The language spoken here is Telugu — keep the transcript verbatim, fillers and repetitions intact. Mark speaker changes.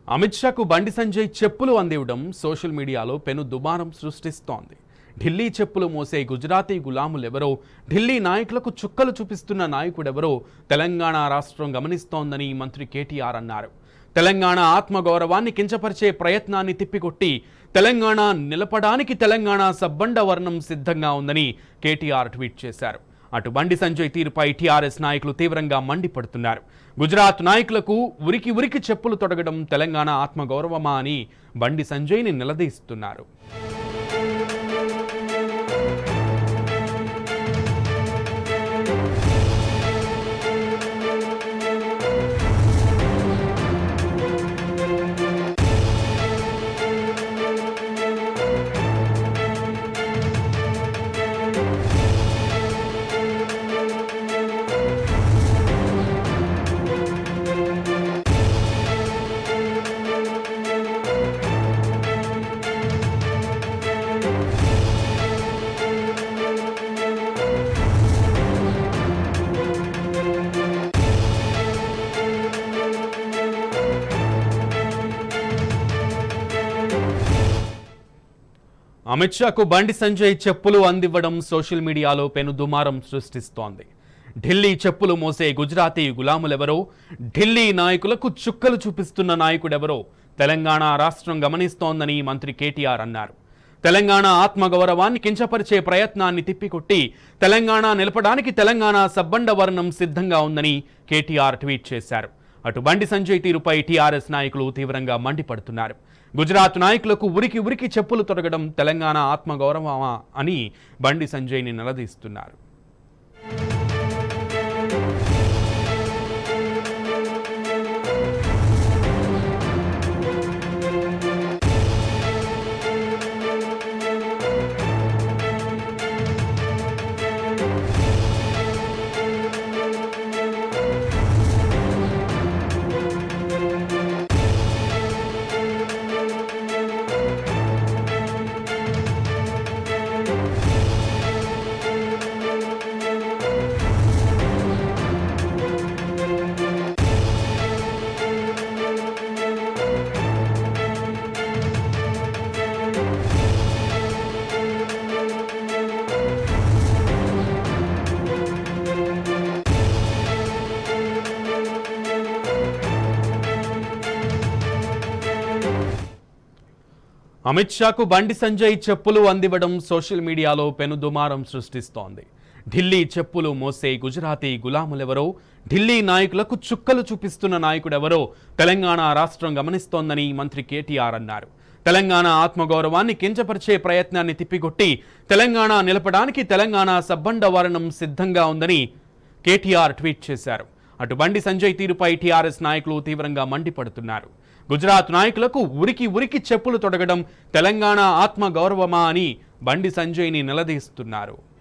Speaker 1: అమిత్ షాకు బండి సంజయ్ చెప్పులు అందివ్వడం సోషల్ మీడియాలో పెను దుమారం సృష్టిస్తోంది. ఢిల్లీ చెప్పులు మోసే గుజరాతీ గులాములెవరో, ఢిల్లీ నాయకులకు చుక్కలు చూపిస్తున్న నాయకుడెవరో తెలంగాణ రాష్ట్రం గమనిస్తోందని మంత్రి కేటీఆర్ అన్నారు. తెలంగాణ ఆత్మగౌరవాన్ని కించపరిచే ప్రయత్నాన్ని తిప్పికొట్టి తెలంగాణ నిలపడానికి తెలంగాణ సబ్బండ వర్ణం సిద్ధంగా ఉందని కేటీఆర్ ట్వీట్ చేశారు. అటు బండి సంజయ్ తీరుపై టీఆర్ఎస్ నాయకులు తీవ్రంగా మండిపడుతున్నారు. గుజరాత్ నాయకులకు ఉరికి ఉరికి చెప్పులు తొడగడం తెలంగాణ ఆత్మగౌరవమా అని బండి సంజయ్ని నిలదీస్తున్నారు. అమిత్ షాకు బండి సంజయ్ చెప్పులు అందివ్వడం సోషల్ మీడియాలో పెను దుమారం సృష్టిస్తోంది. ఢిల్లీ చెప్పులు మోసే గుజరాతీ గులాములెవరో, ఢిల్లీ నాయకులకు చుక్కలు చూపిస్తున్న నాయకుడెవరో తెలంగాణ రాష్ట్రం గమనిస్తోందని మంత్రి కేటీఆర్ అన్నారు. తెలంగాణ ఆత్మగౌరవాన్ని కించపరిచే ప్రయత్నాన్ని తిప్పికొట్టి తెలంగాణ నిలపడానికి తెలంగాణ సబ్బండ వర్ణం సిద్ధంగా ఉందని కేటీఆర్ ట్వీట్ చేశారు. అటు బండి సంజయ్ తీరుపై టీఆర్ఎస్ నాయకులు తీవ్రంగా మండిపడుతున్నారు. గుజరాత్ నాయకులకు ఉరికి ఉరికి చెప్పులు తొడగడం తెలంగాణ ఆత్మగౌరవమా అని బండి సంజయ్ని నిలదీస్తున్నారు. అమిత్ షాకు బండి సంజయ్ చెప్పులు అందివ్వడం సోషల్ మీడియాలో పెను దుమారం సృష్టిస్తోంది. ఢిల్లీ చెప్పులు మోసే గుజరాతీ గులాములెవరో, ఢిల్లీ నాయకులకు చుక్కలు చూపిస్తున్న నాయకుడెవరో తెలంగాణ రాష్ట్రం గమనిస్తోందని మంత్రి కేటీఆర్ అన్నారు. తెలంగాణ ఆత్మగౌరవాన్ని కించపరిచే ప్రయత్నాన్ని తిప్పికొట్టి తెలంగాణ నిలపడానికి తెలంగాణ సబ్బండ వర్ణం సిద్ధంగా ఉందని కేటీఆర్ ట్వీట్ చేశారు. అటు బండి సంజయ్ తీరుపై టీఆర్ఎస్ నాయకులు తీవ్రంగా మండిపడుతున్నారు. గుజరాత్ నాయకులకు ఉరికి ఉరికి చెప్పులు తొడగడం తెలంగాణ ఆత్మగౌరవమా అని బండి సంజయ్ని నిలదీస్తున్నారు.